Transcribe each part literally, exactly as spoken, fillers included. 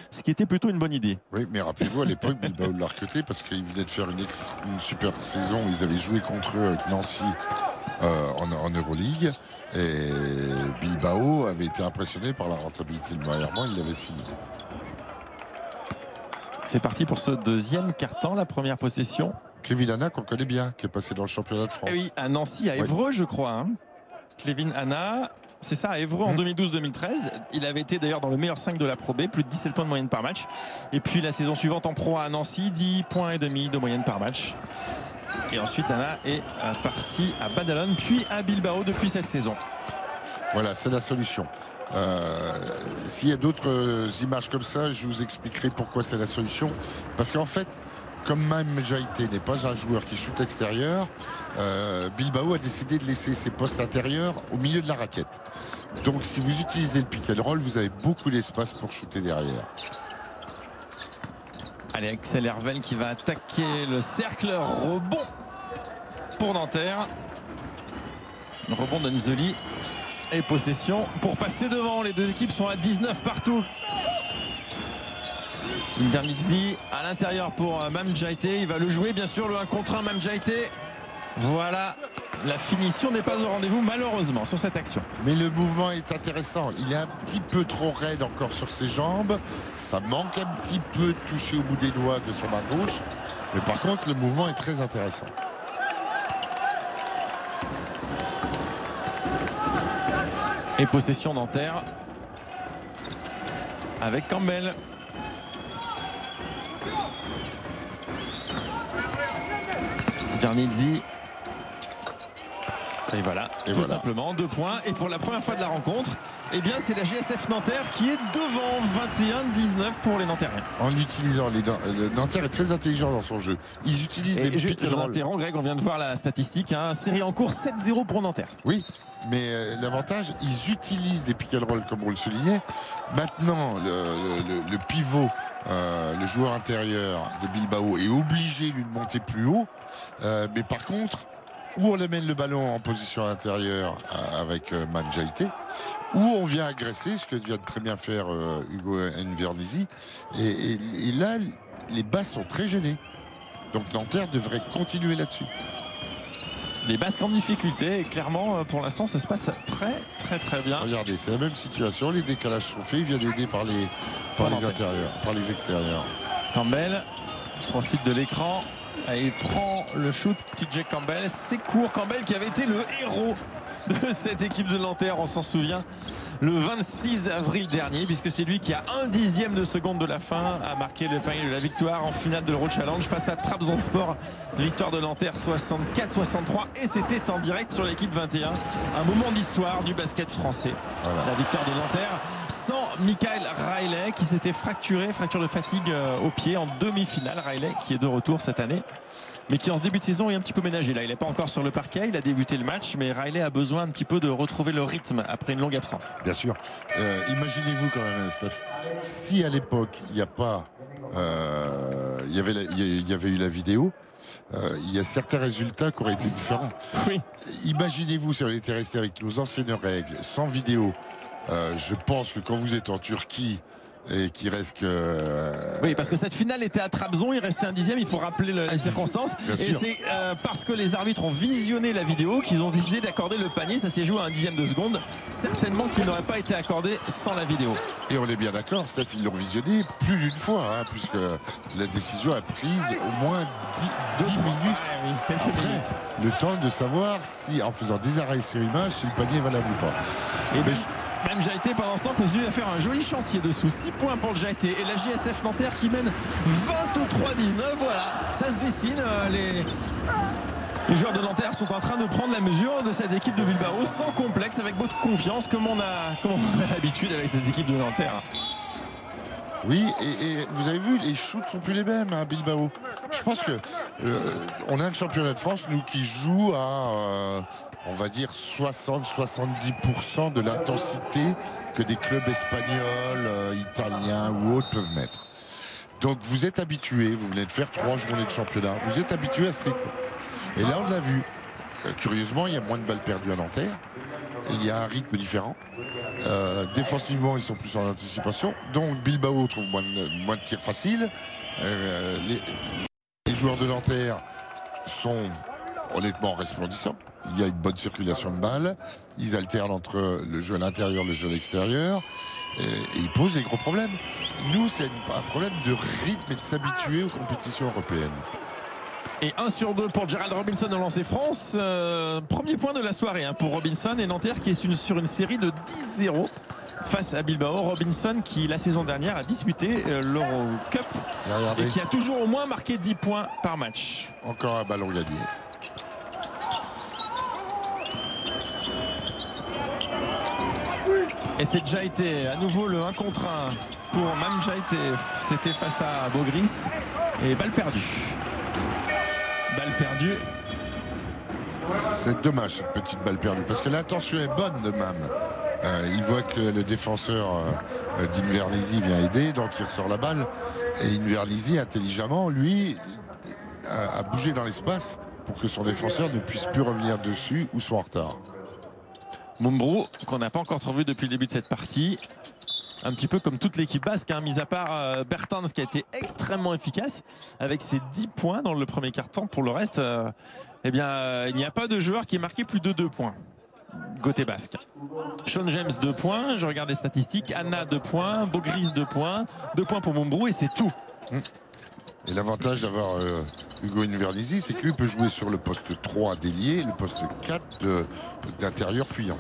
ce qui était plutôt une bonne idée. Oui, mais rappelez-vous, à l'époque, Bilbao l'a recruté parce qu'ils venaient de faire une, ex, une super saison. Ils avaient joué contre eux avec Nancy euh, en, en Euroleague. Et Bilbao avait été impressionné par la rentabilité de Moirement. Il l'avait signé. C'est parti pour ce deuxième quart-temps, la première possession. Clévin Hanna, qu'on connaît bien, qui est passé dans le championnat de France. Et oui, à Nancy, à Évreux, ouais. je crois. Hein. Clévin Hanna, c'est ça, à Évreux en mmh. deux mille douze deux mille treize. Il avait été d'ailleurs dans le meilleur cinq de la Pro B, plus de dix-sept points de moyenne par match. Et puis la saison suivante en Pro A à Nancy, dix points et demi de moyenne par match. Et ensuite, Hanna est parti à Badalone, puis à Bilbao depuis cette saison. Voilà, c'est la solution. Euh, S'il y a d'autres images comme ça, je vous expliquerai pourquoi c'est la solution. Parce qu'en fait, comme même Jaïté n'est pas un joueur qui chute extérieur, euh, Bilbao a décidé de laisser ses postes intérieurs au milieu de la raquette. Donc si vous utilisez le pick and roll, vous avez beaucoup d'espace pour shooter derrière. Allez, Axel Hervel qui va attaquer le cercle. Rebond pour Nanterre. Rebond d'Enzeli. Et possession pour passer devant. Les deux équipes sont à dix-neuf partout. Invernizzi à l'intérieur pour Mame Diaité. Il va le jouer, bien sûr, le un contre un Mame Diaité. Voilà, la finition n'est pas au rendez-vous, malheureusement, sur cette action. Mais le mouvement est intéressant. Il est un petit peu trop raide encore sur ses jambes. Ça manque un petit peu de toucher au bout des doigts de sa main gauche. Mais par contre, le mouvement est très intéressant. Et possession Nanterre avec Campbell. Invernizzi. Et voilà, et tout voilà. simplement, deux points. Et pour la première fois de la rencontre, eh bien, c'est la G S F Nanterre qui est devant, vingt et un dix-neuf pour les Nanterriens. En utilisant les le Nanterre est très intelligent dans son jeu. Ils utilisent et des je, je vous interromps, Greg, on vient de voir la statistique. Hein, série en cours sept zéro pour Nanterre. Oui, mais euh, l'avantage, ils utilisent des pick and roll comme on le soulignait. Maintenant, le, le, le pivot, euh, le joueur intérieur de Bilbao est obligé lui de monter plus haut. Euh, mais par contre, où on amène le ballon en position intérieure euh, avec euh, Mame Diaité, où on vient agresser, ce que vient de très bien faire euh, Hugo Invernizzi. Et, et, et là, les bases sont très gênées. Donc Nanterre devrait continuer là-dessus. Les Basques en difficulté, et clairement, pour l'instant, ça se passe très, très, très bien. Regardez, c'est la même situation. Les décalages sont faits. Il vient d'aider par les, par les intérieurs, par les extérieurs. Campbell profite de l'écran. Il prend le shoot, T J Campbell, c'est court. Campbell qui avait été le héros de cette équipe de Nanterre, on s'en souvient, le vingt-six avril dernier, puisque c'est lui qui a un dixième de seconde de la fin a marqué le panier de la victoire en finale de l'Euro Challenge face à Trabzonspor. Victoire de Nanterre soixante-quatre soixante-trois, et c'était en direct sur l'équipe vingt et un. Un moment d'histoire du basket français. Voilà. La victoire de Nanterre sans Michael Riley qui s'était fracturé, fracture de fatigue au pied en demi-finale. Riley qui est de retour cette année, mais qui en ce début de saison est un petit peu ménagé. Là, il n'est pas encore sur le parquet, il a débuté le match, mais Riley a besoin un petit peu de retrouver le rythme après une longue absence. Bien sûr. Euh, Imaginez-vous quand même, Steph, si à l'époque il n'y a pas, euh, il y avait, la, il y avait eu la vidéo. Euh, il y a certains résultats qui auraient été différents. Oui. Imaginez-vous si on était resté avec nos anciennes règles, sans vidéo. Euh, je pense que quand vous êtes en Turquie et qu'il reste que... Euh... Oui, parce que cette finale était à Trabzon, il restait un dixième, il faut rappeler le, les circonstances. Et c'est euh, parce que les arbitres ont visionné la vidéo qu'ils ont décidé d'accorder le panier. Ça s'est joué à un dixième de seconde. Certainement qu'il n'aurait pas été accordé sans la vidéo. Et on est bien d'accord, Steph, ils l'ont visionné plus d'une fois, hein, puisque la décision a prise au moins dix, dix minutes. Ouais, oui, quelques après, minutes. Le temps de savoir si, en faisant des arrêts sur image, si le panier est valable ou pas. Et mais Mame Diaité, pendant ce temps, continue à faire un joli chantier dessous. six points pour le Diaité. Et la J S F Nanterre qui mène vingt-trois dix-neuf. Voilà, ça se dessine. Euh, les... les joueurs de Nanterre sont en train de prendre la mesure de cette équipe de Bilbao sans complexe, avec beaucoup de confiance, comme on a, comme on a l'habitude avec cette équipe de Nanterre. Oui, et, et vous avez vu, les shoots sont plus les mêmes à hein, Bilbao. Je pense que euh, on a un championnat de France, nous, qui joue à... Euh, on va dire soixante à soixante-dix pour cent de l'intensité que des clubs espagnols, euh, italiens ou autres peuvent mettre. Donc vous êtes habitués, vous venez de faire trois journées de championnat, vous êtes habitués à ce rythme. Et là on l'a vu. Euh, curieusement, il y a moins de balles perdues à Nanterre. il y a un rythme différent. Euh, défensivement, ils sont plus en anticipation. Donc Bilbao trouve moins de, moins de tirs faciles. Euh, les, les joueurs de Nanterre sont honnêtement resplendissants. Il y a une bonne circulation de balles. Ils alternent entre le jeu à l'intérieur et le jeu à l'extérieur. Et, et ils posent des gros problèmes. Nous, c'est un problème de rythme et de s'habituer aux compétitions européennes. Et un sur deux pour Gerald Robinson au lancer France. Euh, premier point de la soirée hein, pour Robinson et Nanterre qui est une, sur une série de dix zéro face à Bilbao. Robinson qui la saison dernière a disputé euh, l'Euro Cup et qui a toujours au moins marqué dix points par match. Encore un ballon gagné. Et c'est déjà été à nouveau le un contre un pour Mam Jaité. C'était face à Beaugris et balle perdue. Balle perdue. C'est dommage cette petite balle perdue parce que l'intention est bonne de Mam. Euh, il voit que le défenseur euh, d'Invernissi vient aider, donc il ressort la balle. Et Invernissi, intelligemment, lui, a, a bougé dans l'espace pour que son défenseur ne puisse plus revenir dessus ou soit en retard. Mumbrú, qu'on n'a pas encore trop vu depuis le début de cette partie. Un petit peu comme toute l'équipe basque, hein, mis à part euh, Bertans qui a été extrêmement efficace avec ses dix points dans le premier quart-temps. Pour le reste, euh, eh bien, euh, il n'y a pas de joueur qui ait marqué plus de deux points. Côté basque. Sean James deux points, je regarde les statistiques. Anna deux points, Beaugris deux points, deux points pour Mumbrú et c'est tout. Et l'avantage d'avoir euh, Hugo Invernissi, c'est que lui peut jouer sur le poste trois d'ailier, le poste quatre d'intérieur fuyant.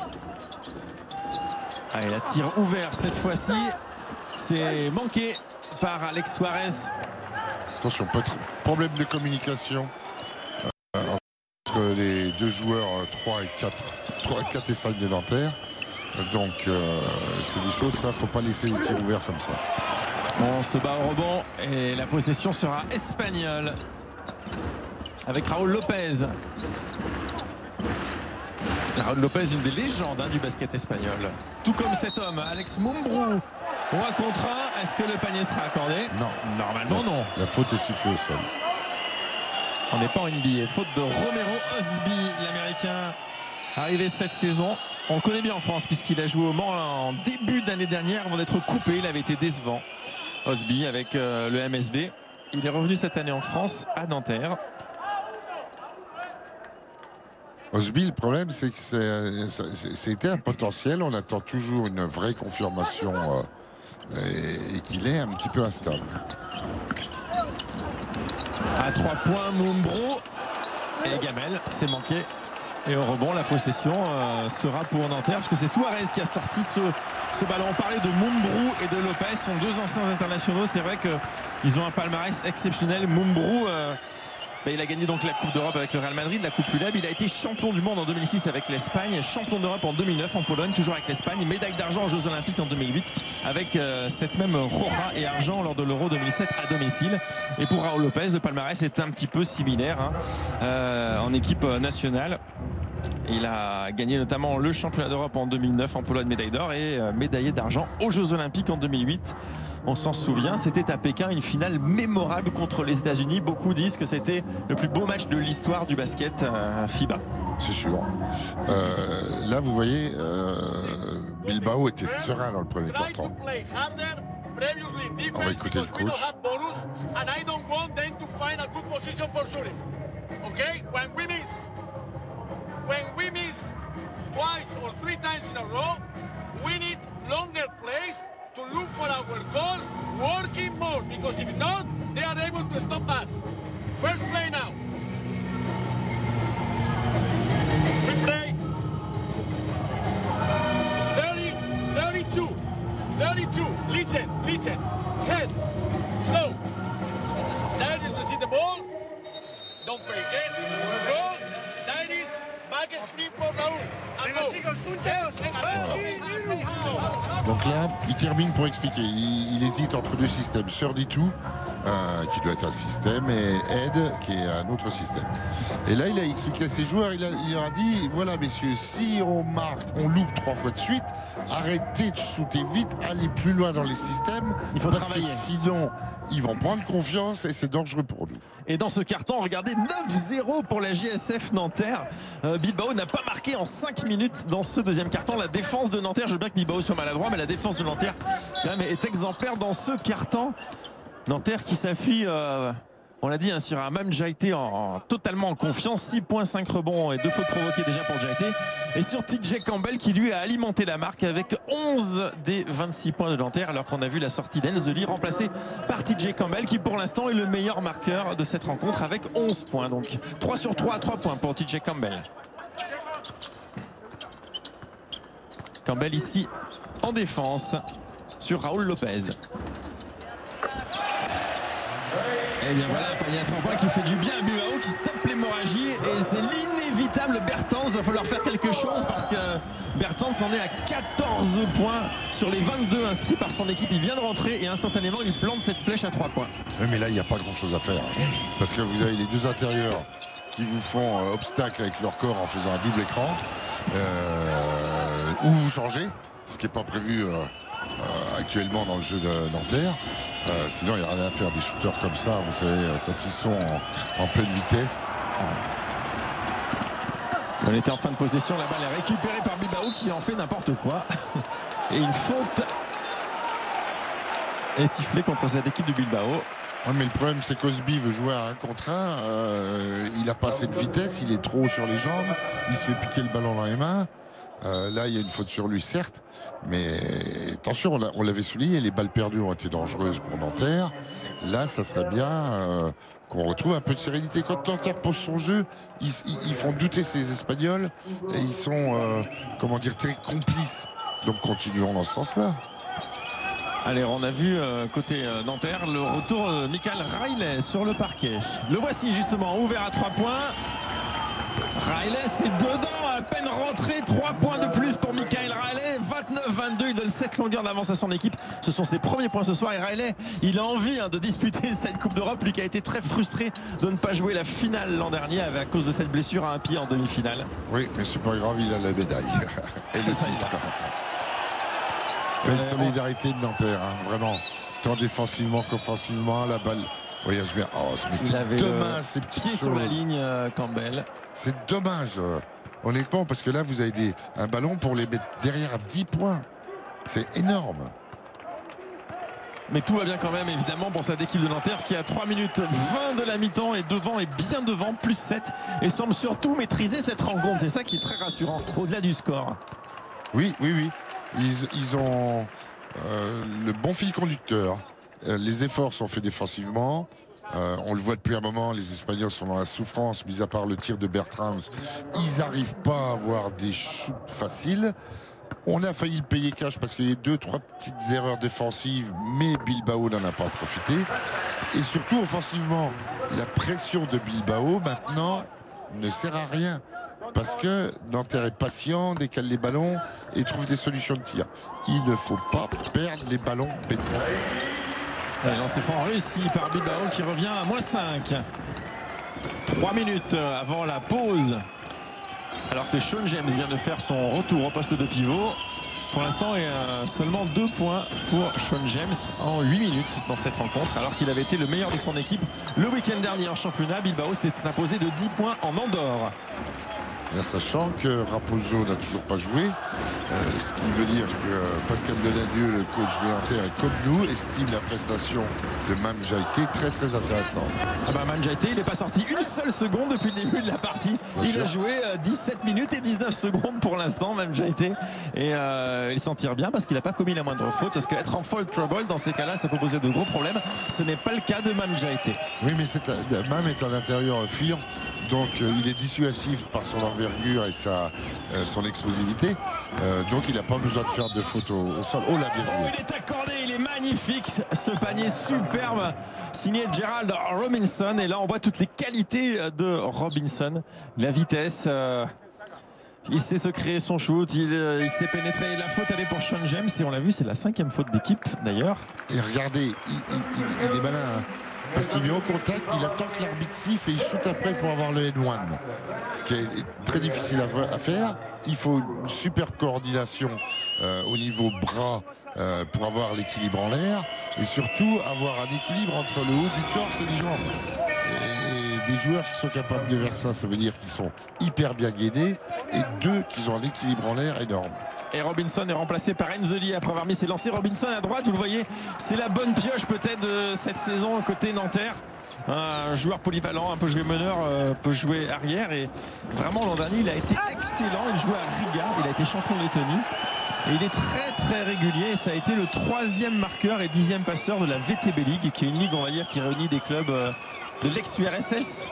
Allez, la tire ouvert cette fois-ci. C'est manqué par Alex Suarez. Attention, pas de problème de communication euh, entre les deux joueurs trois et quatre, trois, quatre et cinq de Nanterre. Donc, euh, c'est des choses, ça, faut pas laisser les tirs ouverts comme ça. On se bat au rebond et la possession sera espagnole avec Raúl Lopez. Raúl Lopez, une des légendes hein, du basket espagnol. Tout comme cet homme, Alex Mumbrú. On un contre un. Est-ce que le panier sera accordé? Non. Normalement, la, non. La faute est sifflée au sol. On n'est pas en N B A. Faute de Romero Osby, l'Américain, arrivé cette saison. On le connaît bien en France puisqu'il a joué au Mans en début d'année dernière avant d'être coupé. Il avait été décevant. Osby avec euh, le M S B. Il est revenu cette année en France à Nanterre. Osby, le problème, c'est que c'était un potentiel. On attend toujours une vraie confirmation euh, et, et qu'il est un petit peu instable. À trois points, Mumbrú et Gamel, c'est manqué. Et au rebond, la possession euh, sera pour Nanterre parce que c'est Suarez qui a sorti ce, ce ballon. On parlait de Mumbrú et de Lopez, ce sont deux anciens internationaux. C'est vrai qu'ils ont un palmarès exceptionnel. Mumbrú, euh, bah, il a gagné donc la Coupe d'Europe avec le Real Madrid, la Coupe U L E B. Il a été champion du monde en deux mille six avec l'Espagne, champion d'Europe en deux mille neuf en Pologne, toujours avec l'Espagne, médaille d'argent aux Jeux Olympiques en deux mille huit avec euh, cette même Roja et argent lors de l'Euro deux mille sept à domicile. Et pour Raúl Lopez, le palmarès est un petit peu similaire hein, euh, en équipe nationale. Il a gagné notamment le championnat d'Europe en deux mille neuf en Pologne, médaille d'or et euh, médaillé d'argent aux Jeux Olympiques en deux mille huit. On s'en souvient, c'était à Pékin une finale mémorable contre les États-Unis. Beaucoup disent que c'était le plus beau match de l'histoire du basket euh, FIBA. C'est sûr. Euh, là, vous voyez, euh, Bilbao était serein dans le premier quart-temps. On va écouter le coach. When we miss twice or three times in a row, we need longer plays to look for our goal, working more, because if not, they are able to stop us. First play now. We play thirty, thirty-two, thirty-two. Listen, listen. Head. So, there is to see the ball. Don't fake it. Go. That is back screen for Raúl. Donc là, il termine pour expliquer. Il, il hésite entre deux systèmes. Surdito euh, qui doit être un système, et Ed, qui est un autre système. Et là, il a expliqué à ses joueurs, il, a, il leur a dit, voilà messieurs, si on marque, on loupe trois fois de suite, arrêtez de shooter vite, allez plus loin dans les systèmes, il faut parce travailler. que sinon, ils vont prendre confiance et c'est dangereux pour nous. Et dans ce carton, regardez, neuf zéro pour la J S F Nanterre. Euh, Bilbao n'a pas marqué en cinq minutes dans ce deuxième carton. La défense de Nanterre, je veux bien que Bilbao soit maladroit, mais la défense de Nanterre quand même est exemplaire dans ce carton. Nanterre qui s'appuie, euh, on l'a dit, hein, sur un Mam Jaité en, en totalement en confiance. six points, cinq rebonds et deux fautes provoquées déjà pour Jaité. Et sur T J Campbell qui lui a alimenté la marque avec onze des vingt-six points de Nanterre, alors qu'on a vu la sortie d'Enzeli remplacée par T J Campbell qui pour l'instant est le meilleur marqueur de cette rencontre avec onze points. Donc trois sur trois, trois points pour T J Campbell. Campbell ici en défense sur Raoul Lopez. Et bien voilà un panier à trois points qui fait du bien à Bilbao, qui stoppe l'hémorragie, et c'est l'inévitable Bertans. Il va falloir faire quelque chose parce que Bertans en est à quatorze points sur les vingt-deux inscrits par son équipe. Il vient de rentrer et instantanément il plante cette flèche à trois points. Oui, mais là il n'y a pas grand chose à faire parce que vous avez les deux intérieurs qui vous font euh, obstacle avec leur corps en faisant un double écran, euh, ou vous changez, ce qui n'est pas prévu euh, euh, actuellement dans le jeu de Nanterre. Euh, sinon, il n'y a rien à faire. Des shooters comme ça, vous savez, euh, quand ils sont en, en pleine vitesse. On était en fin de possession, la balle est récupérée par Bilbao qui en fait n'importe quoi. Et une faute est sifflée contre cette équipe de Bilbao. Ouais, mais le problème, c'est qu'Osby veut jouer à un contre un. Euh, il n'a pas assez de vitesse, il est trop sur les jambes, il se fait piquer le ballon dans les mains. Euh, là, il y a une faute sur lui, certes, mais attention, on l'avait souligné, les balles perdues ont été dangereuses pour Nanterre. Là, ça serait bien euh, qu'on retrouve un peu de sérénité. Quand Nanterre pose son jeu, ils, ils, ils font douter ces Espagnols et ils sont, euh, comment dire, très complices. Donc continuons dans ce sens-là. Allez, on a vu euh, côté euh, Nanterre le retour de Michael Riley sur le parquet. Le voici justement, ouvert à trois points. Riley, c'est dedans, à peine rentré, trois points de plus pour Michael Riley, vingt-neuf vingt-deux, il donne sept longueurs d'avance à son équipe. Ce sont ses premiers points ce soir et Riley, il a envie hein, de disputer cette Coupe d'Europe, lui qui a été très frustré de ne pas jouer la finale l'an dernier à cause de cette blessure à un pied en demi-finale. Oui, mais c'est pas grave, il a la médaille et le titre. Belle solidarité de Nanterre, hein, vraiment, tant défensivement qu'offensivement, la balle voyage bien. Oh, mais c'est dommage ces petits pieds sur la ligne, euh, Campbell. C'est dommage, euh, honnêtement, parce que là, vous avez des, un ballon pour les mettre derrière à dix points. C'est énorme. Mais tout va bien quand même, évidemment, pour cette équipe de Nanterre qui a trois minutes vingt de la mi-temps et devant et bien devant, plus sept, et semble surtout maîtriser cette rencontre. C'est ça qui est très rassurant, au-delà du score. Oui, oui, oui. Ils, ils ont euh, le bon fil conducteur. Euh, les efforts sont faits défensivement. Euh, on le voit depuis un moment, les Espagnols sont dans la souffrance, mis à part le tir de Bertrands. Ils n'arrivent pas à avoir des shoots faciles. On a failli le payer cash parce qu'il y a deux, trois petites erreurs défensives, mais Bilbao n'en a pas profité. Et surtout, offensivement, la pression de Bilbao, maintenant, ne sert à rien. Parce que Nanterre est patient, décale les ballons et trouve des solutions de tir. Il ne faut pas perdre les ballons bêtement. Lancé franc réussi par Bilbao qui revient à moins cinq. trois minutes avant la pause. Alors que Sean James vient de faire son retour au poste de pivot. Pour l'instant, il y a seulement deux points pour Sean James en huit minutes dans cette rencontre. Alors qu'il avait été le meilleur de son équipe le week-end dernier en championnat. Bilbao s'est imposé de dix points en Andorre. Bien, sachant que Raposo n'a toujours pas joué, euh, ce qui veut dire que Pascal Deladieu, le coach de Nanterre, comme nous, estime la prestation de Mam Jaité très très intéressante. Ah bah Mam Jaité, il n'est pas sorti une seule seconde depuis le début de la partie. Bien il sûr. a joué euh, dix-sept minutes et dix-neuf secondes pour l'instant, Mam Jaité. Et euh, il s'en tire bien parce qu'il n'a pas commis la moindre faute. Parce qu'être en foul trouble, dans ces cas-là, ça peut poser de gros problèmes. Ce n'est pas le cas de Mam Jaité. Oui, mais Mam est à l'intérieur fur. Donc euh, il est dissuasif par son envergure et sa, euh, son explosivité. Euh, donc il n'a pas besoin de faire de faute au, au sol. Oh là, bien joué. Oh, il est accordé, il est magnifique. Ce panier superbe signé Gerald Robinson. Et là on voit toutes les qualités de Robinson. La vitesse. Euh... Il sait se créer son shoot, il, euh, il s'est pénétré. La faute, elle est pour Sean James. Et on l'a vu, c'est la cinquième faute d'équipe d'ailleurs. Et regardez, il, il, il, il est malin. Hein. parce qu'il vient au contact, il attend que l'arbitre siffle et il shoot après pour avoir le N un. Ce qui est très difficile à, à faire. Il faut une superbe coordination euh, au niveau bras euh, pour avoir l'équilibre en l'air et surtout avoir un équilibre entre le haut du torse et les jambes. Et, et des joueurs qui sont capables de faire ça, ça veut dire qu'ils sont hyper bien gainés et deux, qu'ils ont un équilibre en l'air énorme. Et Robinson est remplacé par Enzeli après avoir mis ses lancers. Robinson à droite, vous le voyez, c'est la bonne pioche peut-être de cette saison côté Nanterre. Un joueur polyvalent, un peu joué meneur, euh, peut jouer arrière. Et vraiment l'an dernier, il a été excellent. Il jouait à Riga, il a été champion de Lettonie. Et il est très très régulier. Et ça a été le troisième marqueur et dixième passeur de la V T B League, qui est une ligue, on va dire, qui réunit des clubs euh, de l'ex-U R S S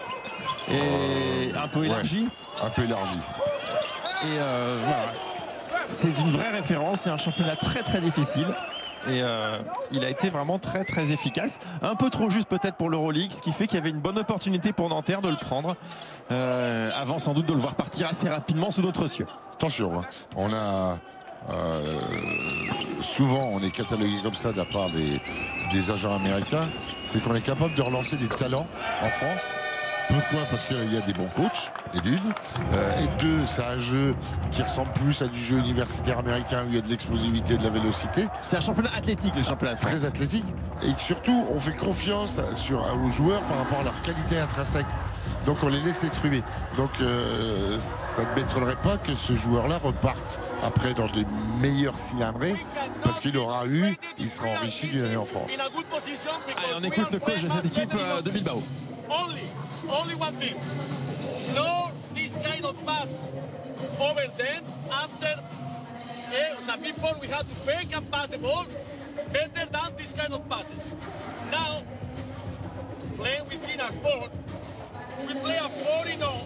et un peu élargi. Ouais, un peu élargi. Et euh, voilà. C'est une vraie référence, c'est un championnat très très difficile et euh, il a été vraiment très très efficace. Un peu trop juste peut-être pour l'Euroleague, ce qui fait qu'il y avait une bonne opportunité pour Nanterre de le prendre euh, avant sans doute de le voir partir assez rapidement sous d'autres cieux. Attention, hein, on a euh, souvent on est catalogué comme ça de la part des, des agents américains, c'est qu'on est capable de relancer des talents en France. Pourquoi? Parce qu'il y a des bons coachs, et d'une. Euh, et deux, c'est un jeu qui ressemble plus à du jeu universitaire américain où il y a de l'explosivité et de la vélocité. C'est un championnat athlétique, le championnat de France. Très athlétique. Et surtout, on fait confiance sur, aux joueurs par rapport à leur qualité intrinsèque. Donc on les laisse exprimer. Donc euh, ça ne m'étonnerait pas que ce joueur-là reparte après dans les meilleurs cylindrés parce qu'il aura eu, il sera enrichi d'une année en France. Allez, on écoute le coach de cette équipe euh, de Bilbao. Only, only one thing. No, this kind of pass over them after, eh, so before we had to fake and pass the ball, better than this kind of passes. Now, playing within a sport, we play a four in all,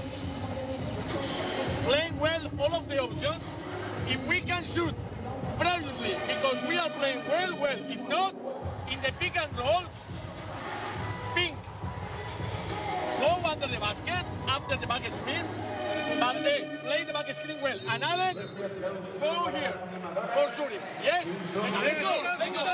playing well all of the options. If we can shoot previously, because we are playing well, well. If not, in the pick and roll, pink. Go under the basket, after the basket screen, but they play the basket screen well. And Alex, go here for shooting. Yes? Let's go, let's go.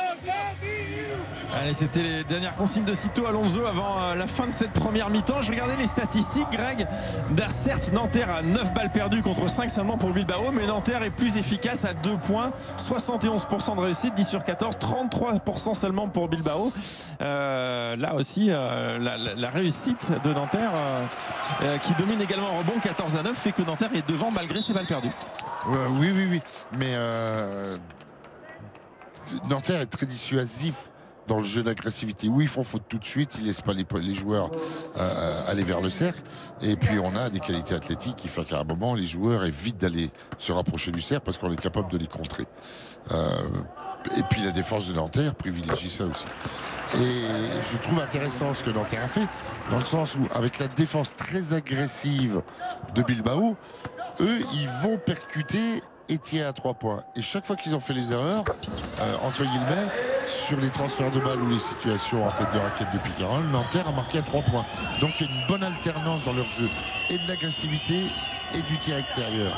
Allez, c'était les dernières consignes de Cito Alonso avant euh, la fin de cette première mi-temps. Je regardais les statistiques, Greg. Certes, Nanterre a neuf balles perdues contre cinq seulement pour Bilbao, mais Nanterre est plus efficace à deux points. soixante et onze pour cent de réussite, dix sur quatorze, trente-trois pour cent seulement pour Bilbao. Euh, là aussi, euh, la, la, la réussite de Nanterre, euh, euh, qui domine également en rebond, quatorze à neuf, fait que Nanterre est devant malgré ses balles perdues. Ouais, oui, oui, oui. Mais euh, Nanterre est très dissuasif dans le jeu d'agressivité. Oui, ils font faute tout de suite, ils ne laissent pas les, les joueurs euh, aller vers le cercle. Et puis on a des qualités athlétiques qui font qu'à un moment, les joueurs évitent d'aller se rapprocher du cercle parce qu'on est capable de les contrer. Euh, et puis la défense de Nanterre privilégie ça aussi. Et je trouve intéressant ce que Nanterre a fait, dans le sens où, avec la défense très agressive de Bilbao, eux, ils vont percuter et tirer à trois points. Et chaque fois qu'ils ont fait les erreurs, euh, entre guillemets, sur les transferts de balles ou les situations en tête de raquette de pick and roll, Nanterre a marqué à trois points. Donc il y a une bonne alternance dans leur jeu, et de l'agressivité et du tir extérieur.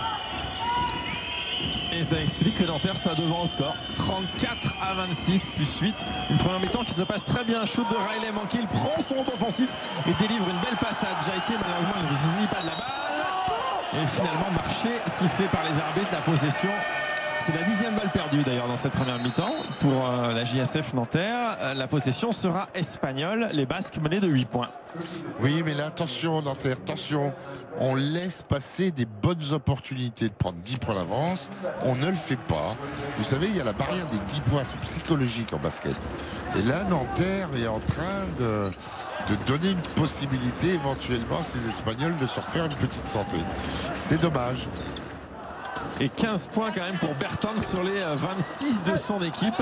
Et ça explique que Nanterre soit devant au score. trente-quatre à vingt-six plus huit. Une première mi-temps qui se passe très bien. Shoot de Riley manqué. Il prend son compte offensif et délivre une belle passe à Djaïté. Malheureusement, il ne saisit pas de la balle. Et finalement, marché sifflé par les arbitres. La possession. C'est la dixième balle perdue d'ailleurs dans cette première mi-temps pour euh, la J S F Nanterre. Euh, la possession sera espagnole. Les Basques menés de huit points. Oui, mais là, attention Nanterre, attention. On laisse passer des bonnes opportunités de prendre dix points d'avance. On ne le fait pas. Vous savez, il y a la barrière des dix points. C'est psychologique en basket. Et là, Nanterre est en train de, de donner une possibilité éventuellement à ces Espagnols de se refaire une petite santé. C'est dommage. Et quinze points quand même pour Bertans sur les vingt-six de son équipe.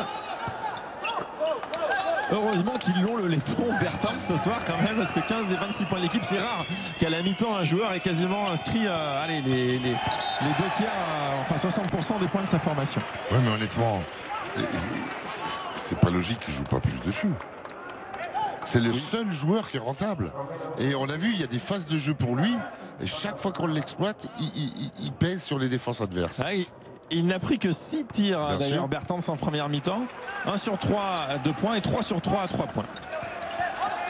Heureusement qu'ils l'ont le laiton Bertans ce soir quand même, parce que quinze des vingt-six points de l'équipe, c'est rare qu'à la mi-temps un joueur ait quasiment inscrit euh, allez, les, les, les deux tiers, euh, enfin soixante pour cent des points de sa formation. Oui, mais honnêtement, c'est pas logique qu'il joue pas plus dessus. C'est le seul joueur qui est rentable. Et on a vu, il y a des phases de jeu pour lui. Et chaque fois qu'on l'exploite, il, il, il pèse sur les défenses adverses. Ah, il il n'a pris que six tirs d'ailleurs, Bertans en première mi-temps. un sur trois à deux points et trois sur trois à trois points.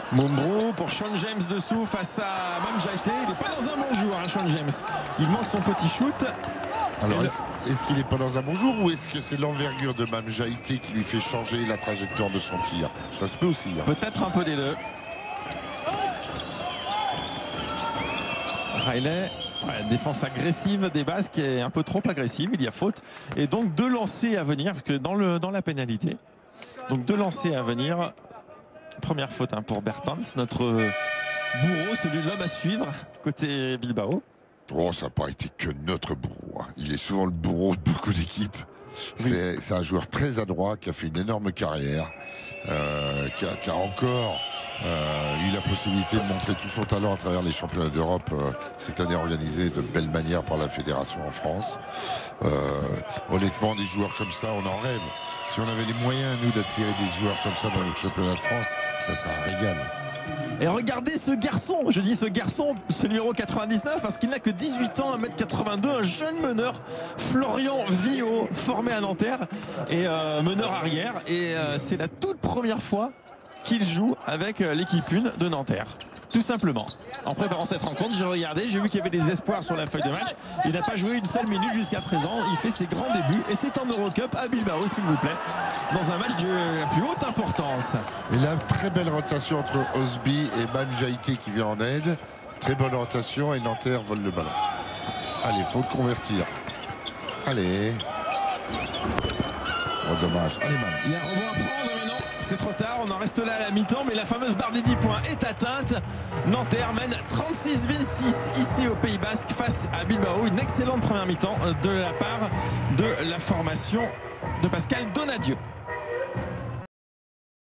Mombro pour Sean James dessous face à Mam Jaité. Il n'est pas dans un bon jour, hein, Sean James. Il manque son petit shoot. Alors, le... est-ce est qu'il n'est pas dans un bon jour ou est-ce que c'est l'envergure de Mam Jaité qui lui fait changer la trajectoire de son tir? Ça se peut aussi. Hein. Peut-être un peu des deux. Riley, ouais, défense agressive des Basques est un peu trop agressive, il y a faute. Et donc deux lancers à venir, parce que dans, le, dans la pénalité. Donc deux lancers à venir. Première faute hein, pour Bertans, notre bourreau, celui de l'homme à suivre, côté Bilbao. Oh, ça n'a pas été que notre bourreau. Hein. Il est souvent le bourreau de beaucoup d'équipes. Oui. C'est un joueur très adroit qui a fait une énorme carrière, euh, qui, a, qui a encore euh, eu la possibilité de montrer tout son talent à travers les championnats d'Europe euh, cette année organisés de belle manière par la fédération en France. Euh, honnêtement, des joueurs comme ça, on en rêve. Si on avait les moyens, nous, d'attirer des joueurs comme ça dans notre championnat de France, ça serait un régal. Et regardez ce garçon, je dis ce garçon, ce numéro quatre-vingt-dix-neuf, parce qu'il n'a que dix-huit ans, un mètre quatre-vingt-deux, un jeune meneur, Florian Villot, formé à Nanterre, et euh, meneur arrière. Et euh, c'est la toute première fois qu'il joue avec l'équipe un de Nanterre. Tout simplement. En préparant cette rencontre, j'ai regardé, j'ai vu qu'il y avait des espoirs sur la feuille de match. Il n'a pas joué une seule minute jusqu'à présent. Il fait ses grands débuts et c'est en Eurocup à Bilbao, s'il vous plaît, dans un match de la plus haute importance. Et là, très belle rotation entre Osby et Mam Jaité qui vient en aide. Très bonne rotation et Nanterre vole le ballon. Allez, faut le convertir. Allez. Oh, dommage. Allez, Mam. Il y a un rebond à prendre, mais non, c'est trop tard. On en reste là à la mi-temps, mais la fameuse barre des dix points est atteinte. Nanterre mène trente-six vingt-six ici au Pays Basque face à Bilbao. Une excellente première mi-temps de la part de la formation de Pascal Donadieu.